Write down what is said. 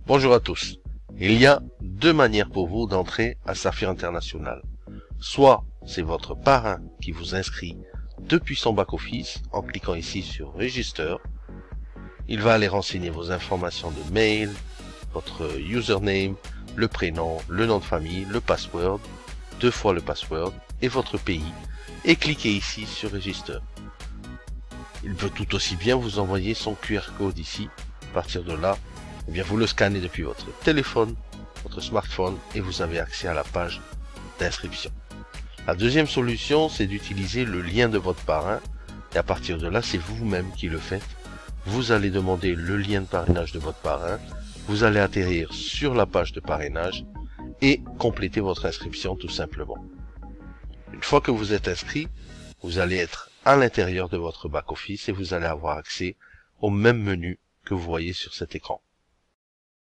Bonjour à tous. Il y a deux manières pour vous d'entrer à Saphir International. Soit c'est votre parrain qui vous inscrit depuis son back-office en cliquant ici sur Register. Il va aller renseigner vos informations de mail, votre username, le prénom, le nom de famille, le password, 2 fois le password et votre pays, et cliquez ici sur Register. Il peut tout aussi bien vous envoyer son QR code ici. À partir de là, eh bien vous le scannez depuis votre téléphone, votre smartphone, et vous avez accès à la page d'inscription. La deuxième solution, c'est d'utiliser le lien de votre parrain, et à partir de là, c'est vous-même qui le faites. Vous allez demander le lien de parrainage de votre parrain, vous allez atterrir sur la page de parrainage et compléter votre inscription tout simplement. Une fois que vous êtes inscrit, vous allez être à l'intérieur de votre back-office et vous allez avoir accès au même menu que vous voyez sur cet écran.